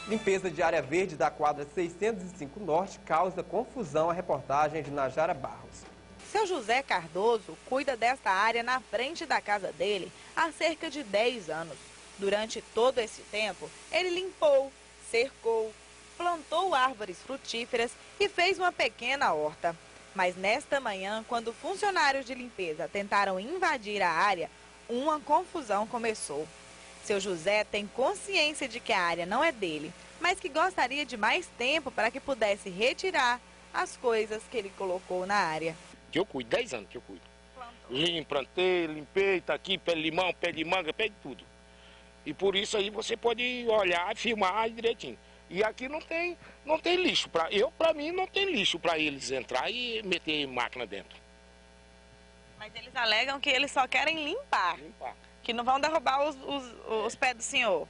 Limpeza de área verde da quadra 605 Norte causa confusão. A reportagem é de Najara Barros. Seu José Cardoso cuida desta área na frente da casa dele há cerca de 10 anos. Durante todo esse tempo, ele limpou, cercou, plantou árvores frutíferas e fez uma pequena horta. Mas nesta manhã, quando funcionários de limpeza tentaram invadir a área, uma confusão começou. Seu José tem consciência de que a área não é dele, mas que gostaria de mais tempo para que pudesse retirar as coisas que ele colocou na área. Que eu cuido, 10 anos que eu cuido. Plantei, limpei, tá aqui, pé de limão, pé de manga, pé de tudo. E por isso aí você pode olhar e filmar direitinho. E aqui não tem lixo. Para mim não tem lixo para eles entrar e meter máquina dentro. Mas eles alegam que eles só querem limpar. Que não vão derrubar os pés do senhor.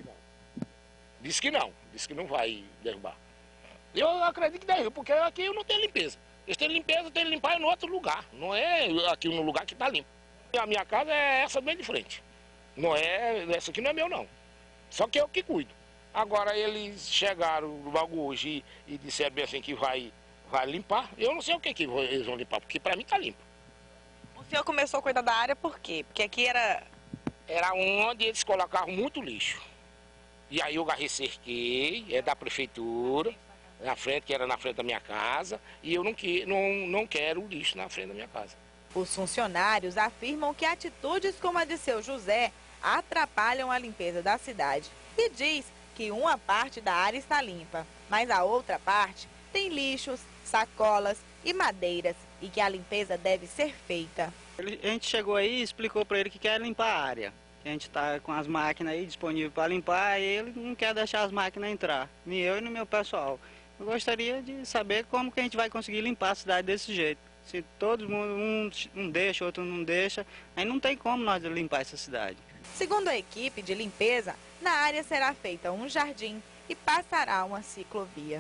Diz que não vai derrubar. Eu acredito que derruba, porque aqui eu não tenho limpeza. Eles têm limpeza, tem que limpar em outro lugar. Não é aqui no lugar que está limpo. A minha casa é essa bem de frente. Não é, essa aqui não é meu não. Só que eu que cuido. Agora eles chegaram logo hoje e disseram bem assim que vai limpar. Eu não sei o que eles vão limpar, porque para mim está limpo. O senhor começou a cuidar da área por quê? Porque aqui era onde eles colocavam muito lixo. E aí eu cerquei, é da prefeitura, na frente, que era na frente da minha casa, e eu não quero lixo na frente da minha casa. Os funcionários afirmam que atitudes como a de seu José atrapalham a limpeza da cidade. E diz que uma parte da área está limpa, mas a outra parte tem lixos, sacolas e madeiras e que a limpeza deve ser feita. A gente chegou aí e explicou para ele que quer limpar a área. A gente está com as máquinas aí disponíveis para limpar e ele não quer deixar as máquinas entrar, nem eu e nem meu pessoal. Eu gostaria de saber como que a gente vai conseguir limpar a cidade desse jeito. Se todo mundo um deixa, outro não deixa, aí não tem como nós limpar essa cidade. Segundo a equipe de limpeza, na área será feita um jardim e passará uma ciclovia.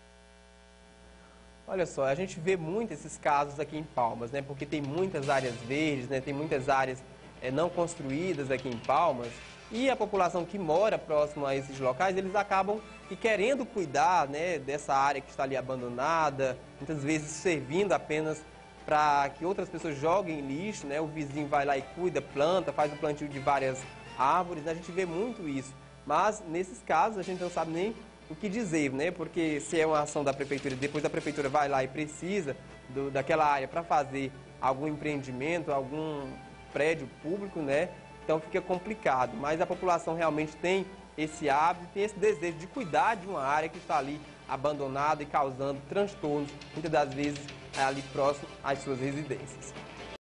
Olha só, a gente vê muito esses casos aqui em Palmas, né? Porque tem muitas áreas verdes, né? Tem muitas áreas não construídas aqui em Palmas. E a população que mora próximo a esses locais, eles acabam querendo cuidar, né, dessa área que está ali abandonada, muitas vezes servindo apenas para que outras pessoas joguem lixo, né? O vizinho vai lá e cuida, planta, faz o plantio de várias árvores, né? A gente vê muito isso. Mas nesses casos a gente não sabe nem o que dizer, né? Porque se é uma ação da prefeitura, depois a prefeitura vai lá e precisa daquela área para fazer algum empreendimento, algum prédio público, né? Então fica complicado, mas a população realmente tem esse hábito, tem esse desejo de cuidar de uma área que está ali abandonada e causando transtornos, muitas das vezes ali próximo às suas residências.